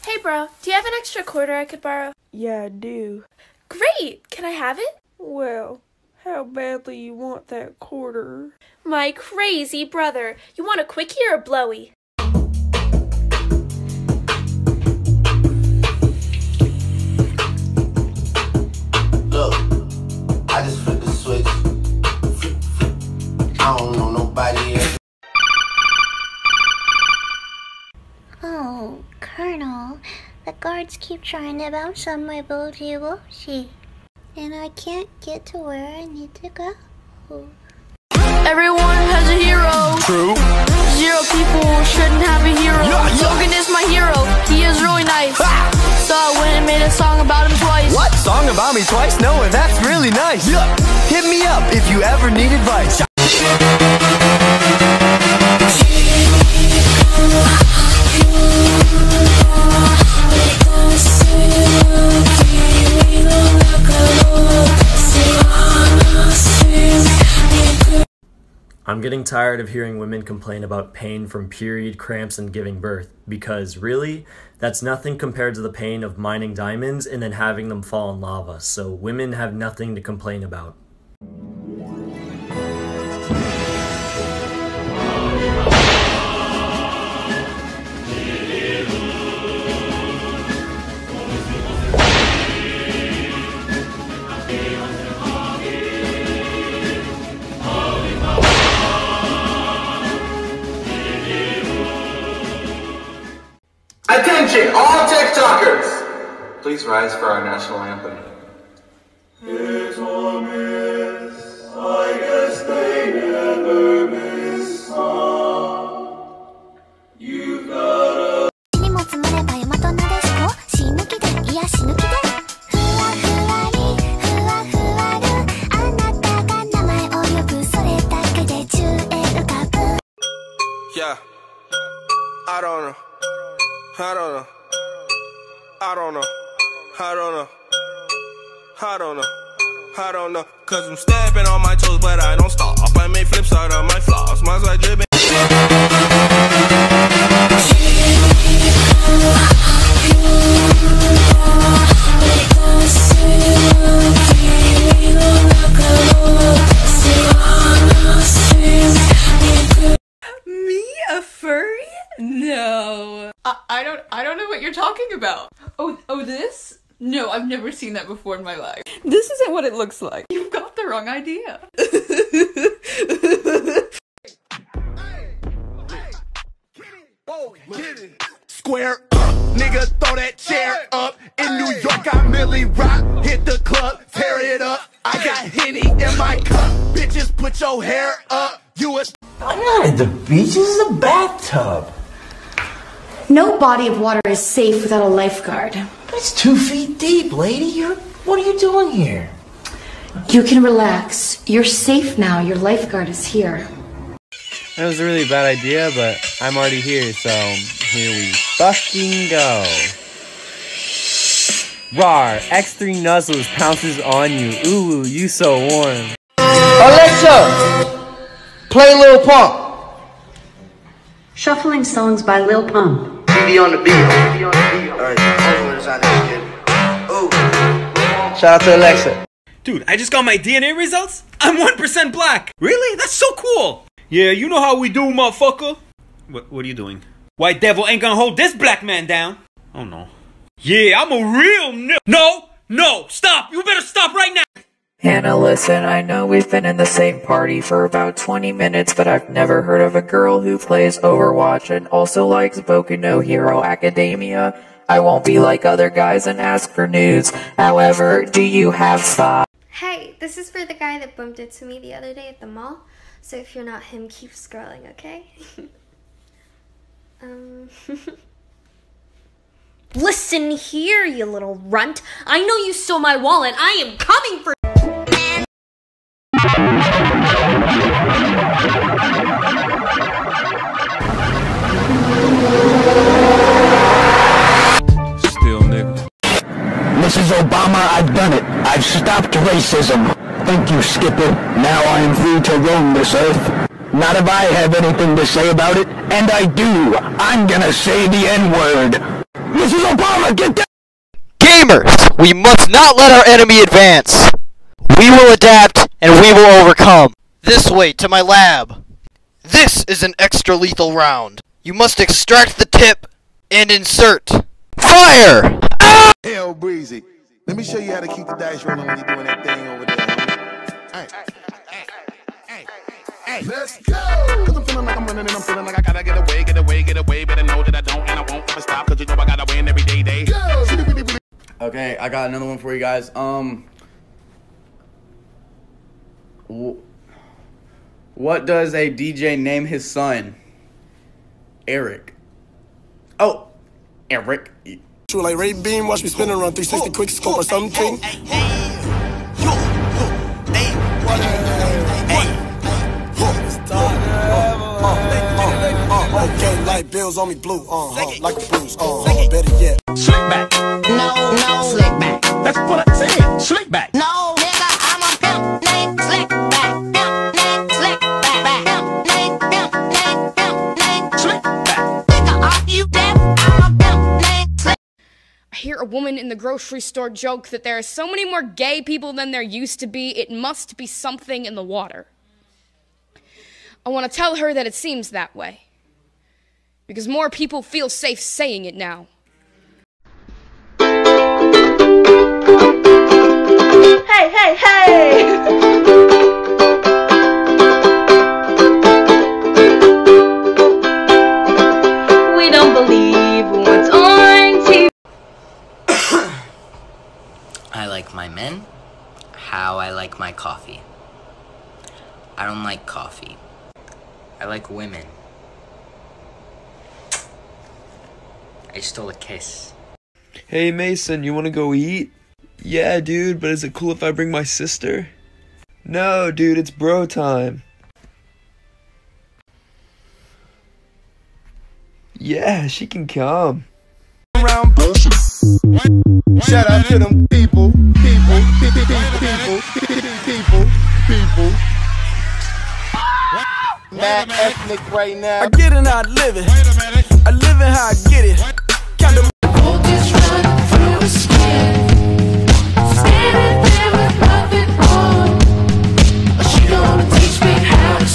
Hey bro, do you have an extra quarter I could borrow? Yeah, I do. Great! Can I have it? Well, how badly you want that quarter? My crazy brother. You want a quickie or a blowy? Look, I just flipped the switch. I don't know nobody else. Oh, Colonel, the guards keep trying to bounce on my booty, and I can't get to where I need to go. Everyone has a hero. True. 0 people shouldn't have a hero. Logan is my hero. He is really nice. So I went and made a song about him twice. What? Song about me twice? No, that's really nice. Hit me up if you ever need advice. I'm getting tired of hearing women complain about pain from period, cramps, and giving birth, because really, that's nothing compared to the pain of mining diamonds and then having them fall in lava, so women have nothing to complain about. Attention, all TikTokers! Please rise for our national anthem. Hit or miss, I guess they never miss. You've got a... 荷物盛れば山となでしこ死ぬ気でいや死ぬ気でふわふわりふわふわるあなたが名前を呼ぶそれだけで宙へ浮かぶ Yeah, I don't know. I don't know. I don't know. I don't know. I don't know. I don't know. Cause I'm stepping on my toes, but I don't stop. I make flips out of my flaws. Mine's like dripping. Me, a furry? No. I don't know what you're talking about. Oh, this? No, I've never seen that before in my life. This isn't what it looks like. You've got the wrong idea. Square up, nigga, throw that chair up. In New York, I merely rock, hit the club, tear it up. I got Henny in my cup, bitches, put your hair up. You a... I'm not at the beach, this is a bathtub. No body of water is safe without a lifeguard. It's 2 feet deep, lady. What are you doing here? You can relax. You're safe now. Your lifeguard is here. That was a really bad idea, but I'm already here, so here we fucking go. Rawr, X3 Nuzzles pounces on you. Ooh, you so warm. Alexa! Play Lil Pump. Shuffling songs by Lil Pump. TV on the beat. Alright, everyone's on this shit. Ooh. Shout out to Alexa. Dude, I just got my DNA results. I'm 1% black. Really? That's so cool. Yeah, you know how we do, motherfucker. What are you doing? White devil ain't gonna hold this black man down. Oh no. Yeah, I'm a real No, stop. You better stop right now. Hannah, listen, I know we've been in the same party for about 20 minutes, but I've never heard of a girl who plays Overwatch and also likes Boku no Hero Academia. I won't be like other guys and ask for nudes. However, do you have thoughts? Hey, this is for the guy that bumped into me the other day at the mall. So if you're not him, keep scrolling, okay? Listen here, you little runt. I know you stole my wallet. I am coming for Still, nigga. Mrs. Obama, I've done it. I've stopped racism. Thank you, Skipper. Now I am free to roam this earth. Not if I have anything to say about it, and I do. I'm gonna say the N-word. This is Obama! Get down! Gamers, we must not let our enemy advance. We will adapt, and we will overcome. This way, to my lab. This is an extra lethal round. You must extract the tip and insert. Fire! Ah! Hell breezy. Let me show you how to keep the dice rolling when you're doing that thing over there. Hey, let's go! Cause I'm feeling like I'm running and I'm feeling like I gotta get away, but I know that I don't and I won't ever stop, cause you know I gotta win every day. Go! Okay, I got another one for you guys. What does a DJ name his son? Eric. Oh, Eric. True like Ray Beam, watch me spin around 360 quick scope or something. Okay, light bills on me blue, like a bruise, better yet. Slick back. No, slick back. That's what I said, slick back. No, nigga, I'm a pimp named Slick Back. Pimp named Slick Back. Pimp named Slick Back. Nigga, are you deaf? I'm a pimp named Slick. I hear a woman in the grocery store joke that there are so many more gay people than there used to be, it must be something in the water. I want to tell her that it seems that way, because more people feel safe saying it now. Hey, hey, hey! We don't believe what's on TV. I like my men how I like my coffee. I don't like coffee. I like women. I stole a kiss. Hey Mason, you wanna go eat? Yeah, dude, but is it cool if I bring my sister? No, dude, it's bro time. Yeah, she can come. Shout out to them people. Mad ethnic right now. I get it, I live it. I live it how I get it. Kind of voltage run through the skin. Standing there with nothing on. She gonna teach me how to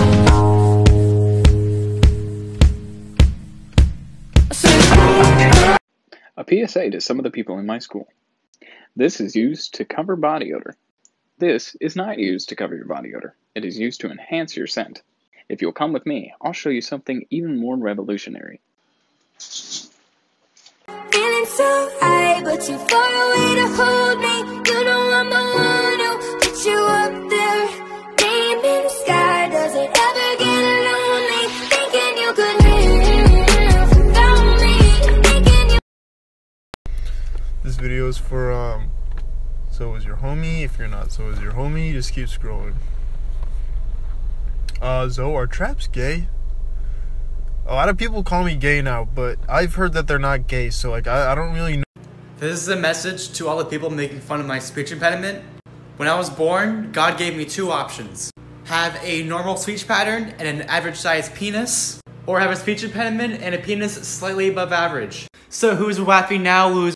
swim. A PSA to some of the people in my school. This is used to cover body odor. This is not used to cover your body odor. It is used to enhance your scent. If you'll come with me, I'll show you something even more revolutionary. Feeling so high, but too far away to hold me. You know I'm the one who put you up there. Name in the sky, does it ever get lonely? Thinking you could live without me. Thinking you. This video is for so is your homie. If you're not so is your homie, just keep scrolling. Zoe, are traps gay? A lot of people call me gay now, but I've heard that they're not gay, so like I don't really know. This is a message to all the people making fun of my speech impediment. When I was born, God gave me two options. Have a normal speech pattern and an average sized penis, or have a speech impediment and a penis slightly above average. So who's wapping now, who's...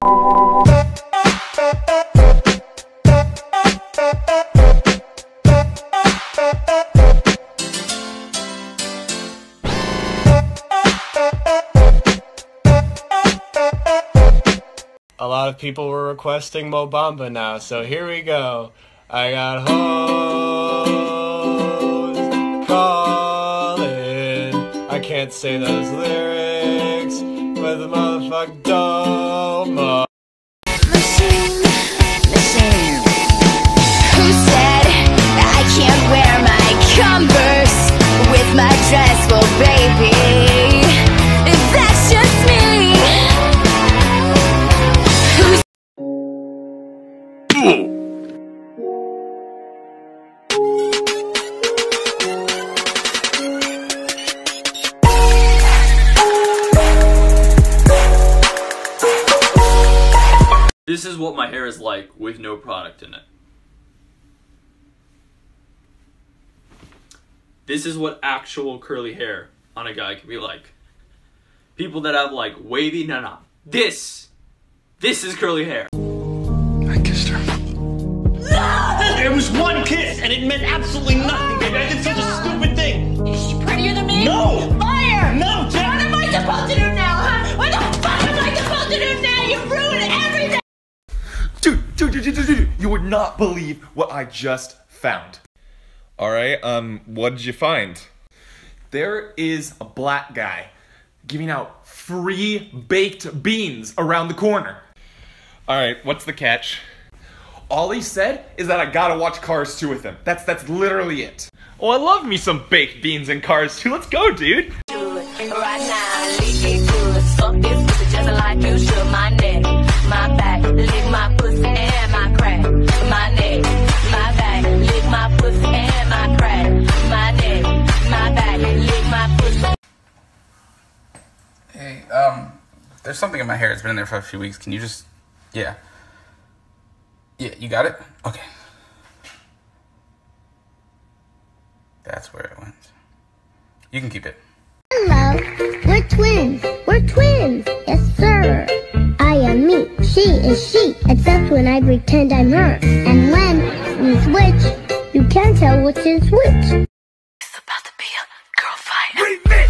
A lot of people were requesting Mo Bamba now, so here we go. I got hoes calling. I can't say those lyrics, but the motherfucker don't know. Listen. Who said I can't wear my Converse with my dress? Well, baby, if that's just me. This is what my hair is like with no product in it. This is what actual curly hair on a guy can be like. People that have like wavy, no. This is curly hair. I kissed her. It was one kiss, and it meant absolutely nothing, baby. I did such a stupid thing. Is she prettier than me? No! Fire! No, Jack! What am I supposed to do now, huh? What the fuck am I supposed to do now? You ruined everything! Dude, you would not believe what I just found. Alright, what did you find? There is a black guy giving out free baked beans around the corner. Alright, what's the catch? All he said is that I gotta watch Cars 2 with him. That's literally it. Oh, I love me some baked beans and Cars 2. Let's go, dude. Right now, lick it good. Suck this pussy just like you should. My neck, my back, lick my pussy and my crack. My neck, my back, lick my pussy and my crack. My neck, my back, lick my pussy. Hey, there's something in my hair. It's been in there for a few weeks. Can you just, yeah, you got it? Okay. That's where it went. You can keep it. Hello, we're twins. We're twins. Yes, sir. I am me. She is she. Except when I pretend I'm her. And when we switch, you can't tell which is which. It's about to be a girl fight. Remix!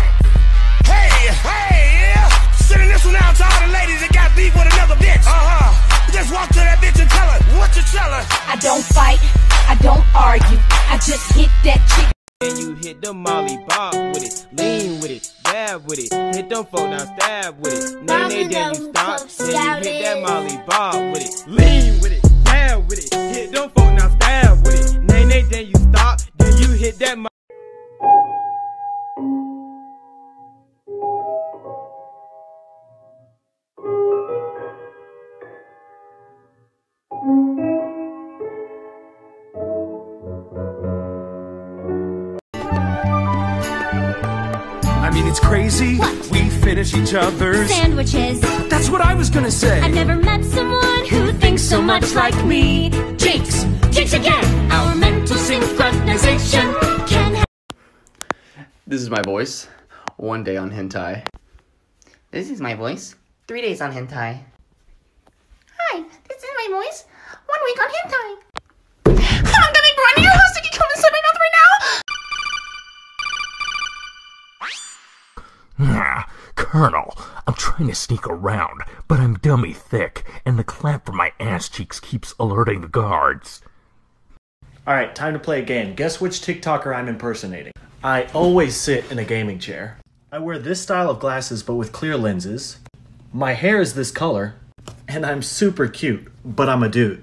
Hey, yeah! Sending this one out to all the ladies that got beef with another bitch. Just walk to that bitch and tell her what you tell her. I don't fight, I don't argue, I just hit that chick. And you hit the molly bob with it, lean with it, dab with it, hit them folk now stab with it. Then you stop, then you hit that molly bob with it, lean with it, dab with it, hit them folk now stab with it. Then you stop, then you hit that molly. I mean, it's crazy. What? We finish each other's sandwiches. That's what I was gonna say. I've never met someone who thinks so much like me. Jinx again. Our mental synchronization can. This is my voice. One day on hentai. This is my voice. 3 days on hentai. Hi, this is my voice. 1 week on hentai. I'm gonna run to your house and you come inside my mouth right now. Colonel, I'm trying to sneak around, but I'm dummy thick, and the clamp from my ass cheeks keeps alerting the guards. Alright, time to play a game. Guess which TikToker I'm impersonating. I always sit in a gaming chair. I wear this style of glasses but with clear lenses. My hair is this color. And I'm super cute, but I'm a dude.